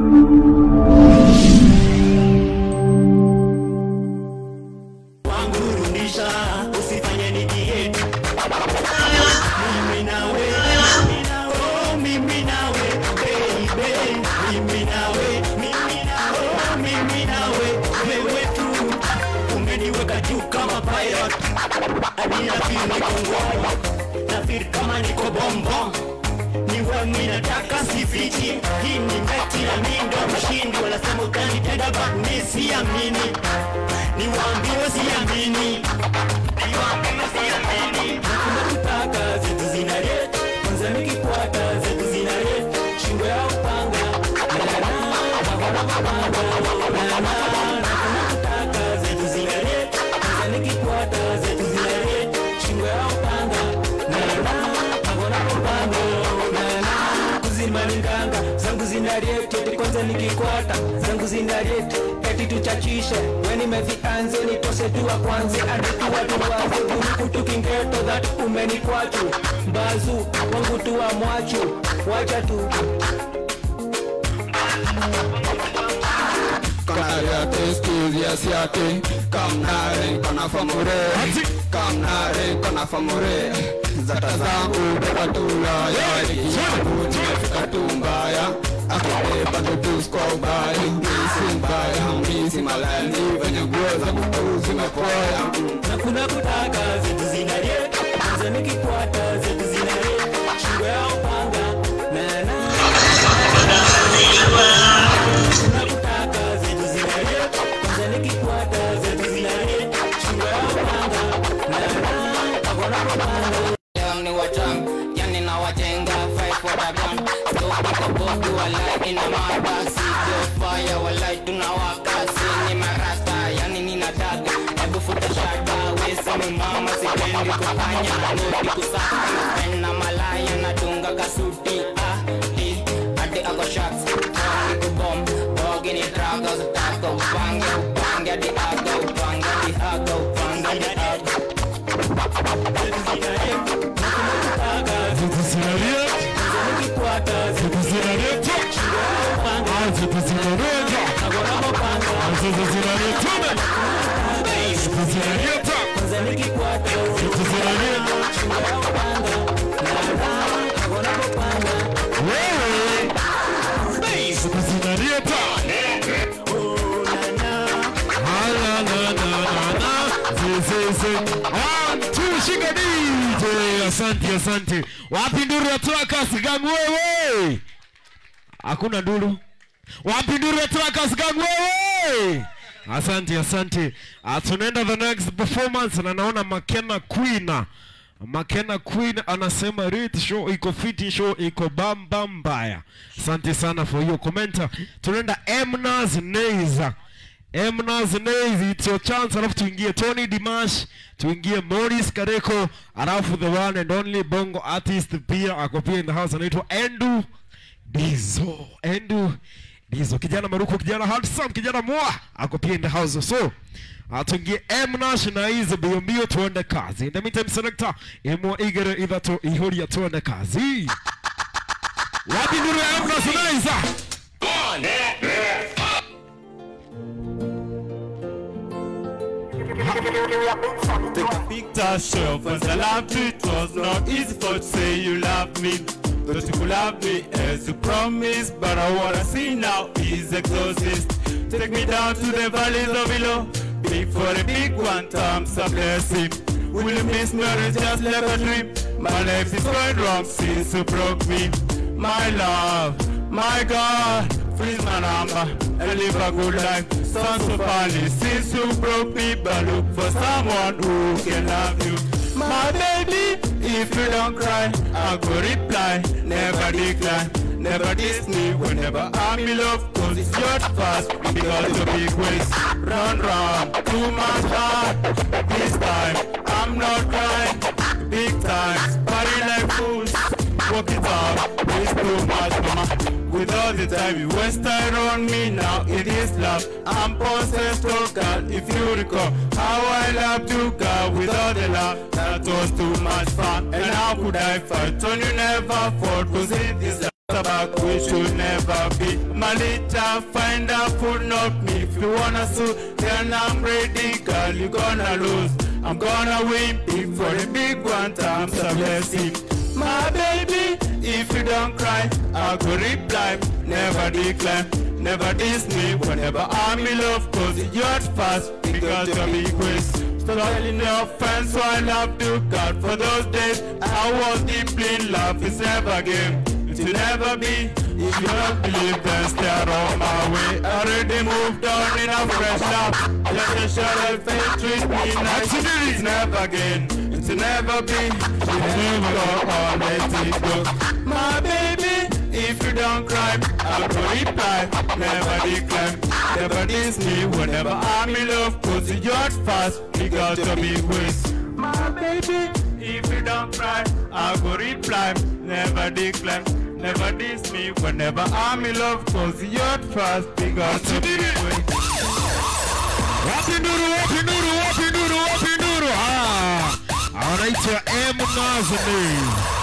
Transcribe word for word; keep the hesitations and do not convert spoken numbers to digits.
Asante, asante. Wapi nduru ya tuaka sigangu wewe? Hakuna nduru. Wapi nduru ya tuaka sigangu wewe? Asante, asante. Uh, tunaenda the next performance na naona Makena Queen. Makena Queen anasema rate show iko fiti, show iko bam bam baya. Asante sana for your comment. Tunaenda Emnas Neiza. Emnas Neiza, it's your chance. Alafu tuingie Tony Dimash, tuingie Morris Kareko, alafu the one and only bongo artist pia ako pia in the house, anaitwa Endu Dizo. Endu Dizo, kijana maruko, kijana handsome, kijana mwa ako pia in the house. So tuingie Emnas Neiza bio bio, tuende kazi. In the meantime selector imwa igere either to ihori ya tuende kazi. Wapi nduru ya Emnas Neiza? Take a picture, show for the love. It was not easy for to say you love me. But you could love me as you promised. But I wanna see now is exorcist. Take me down to the valleys of below. Big for a big one, times a blessing. Will you miss me or just like a dream? My life is going wrong since you broke me. My love, my God, freeze my number and live a good life. Sounds so funny since you broke me, but look for someone who can love you. My baby, if you don't cry, I go reply, never decline. Never diss me whenever I'm in love, cause it's your fast, because your big ways. Run, run, too much hard. This time, I'm not crying. Big times, party like fools. Walk it out, it's too much, mama. With all the time you wasted on me, now it is love. I'm possessed, oh God, if you recall how I loved you, God, with all the love. That was too much fun, and how could I fight when you never fought, cause it is love. back, we should never be. Malita, find a food, not me. If you wanna sue, then I'm ready, girl, you gonna lose. I'm gonna win before the big one times a blessing. My baby, if you don't cry, I go reply. Never decline, never diss me. Whenever I'm in love, cause you're fast, because you're big ways. Stop telling your friends so I love you, God. For those days, I was deeply in love. It's never game, it will never be. If you don't believe, then stay on my way. I already moved on in a fresh love. Just a short of faith, treat me nice. It's never again, it will never be. It never go on, let it go. My baby, if you don't cry, I'll go reply. Never decline, never diss me. Whenever I'm in love, cause you're fast, because you're big ways. My baby, if you don't cry, I'll go reply. Never decline, never diss me. Whenever I'm in love, cause you're fast, because you're big ways. Wapi nuru, wapi nuru, wapi nuru, wapi nuru. Ah, anaitwa M Nazani.